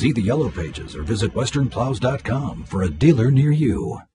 See the Yellow Pages or visit westernplows.com for a dealer near you.